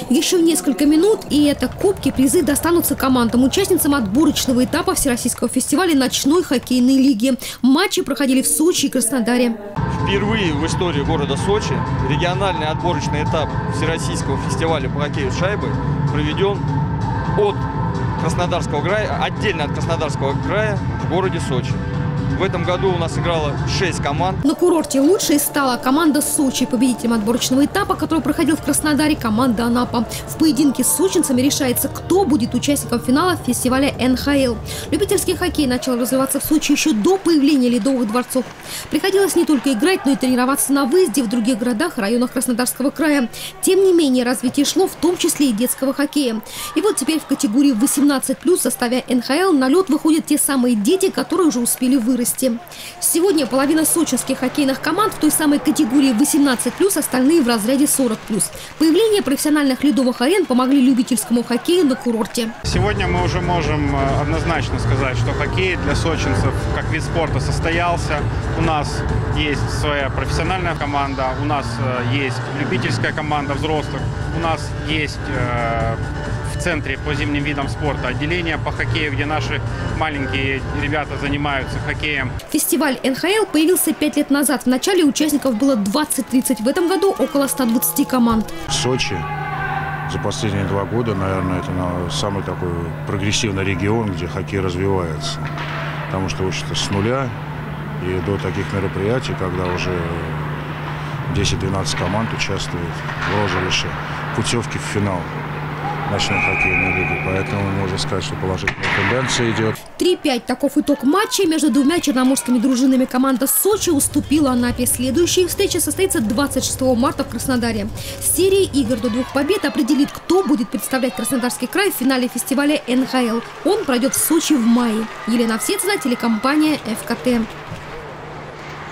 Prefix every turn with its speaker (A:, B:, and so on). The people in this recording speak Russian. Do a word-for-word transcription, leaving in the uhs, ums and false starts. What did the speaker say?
A: Еще несколько минут, и это кубки, призы достанутся командам-участницам отборочного этапа Всероссийского фестиваля ночной хоккейной лиги. Матчи проходили в Сочи и Краснодаре.
B: Впервые в истории города Сочи региональный отборочный этап Всероссийского фестиваля по хоккею с шайбой проведен от Краснодарского края, отдельно от Краснодарского края в городе Сочи. В этом году у нас играло шесть команд.
A: На курорте лучшей стала команда Сочи. Победителем отборочного этапа, который проходил в Краснодаре, команда Анапа. В поединке с сочинцами решается, кто будет участником финала фестиваля эн ха эл. Любительский хоккей начал развиваться в Сочи еще до появления ледовых дворцов. Приходилось не только играть, но и тренироваться на выезде в других городах и районах Краснодарского края. Тем не менее, развитие шло в том числе и детского хоккея. И вот теперь в категории восемнадцать плюс в составе эн ха эл на лед выходят те самые дети, которые уже успели вырасти. Сегодня половина сочинских хоккейных команд в той самой категории восемнадцать плюс, остальные в разряде сорок плюс. Появление профессиональных ледовых арен помогли любительскому хоккею на курорте.
C: Сегодня мы уже можем однозначно сказать, что хоккей для сочинцев как вид спорта состоялся. У нас есть своя профессиональная команда, у нас есть любительская команда взрослых, у нас есть э, в центре по зимним видам спорта отделение по хоккею, где наши маленькие ребята занимаются хоккеем.
A: Фестиваль эн ха эл появился пять лет назад. В начале участников было двадцать-тридцать. В этом году около ста двадцати команд.
D: В Сочи за последние два года, наверное, это самый такой прогрессивный регион, где хоккей развивается. Потому что учится с нуля и до таких мероприятий, когда уже десять-двенадцать команд участвуют в розыгрыше путевки в финал ночной хоккейной лиги. Поэтому можно сказать, что положительная тенденция идет.
A: три-пять. Таков итог матча. Между двумя черноморскими дружинами команда Сочи уступила Анапе. Следующая встреча состоится двадцать шестого марта в Краснодаре. Серия игр до двух побед определит, кто будет представлять Краснодарский край в финале фестиваля эн ха эл. Он пройдет в Сочи в мае. Елена Овсецина, телекомпания эф ка тэ.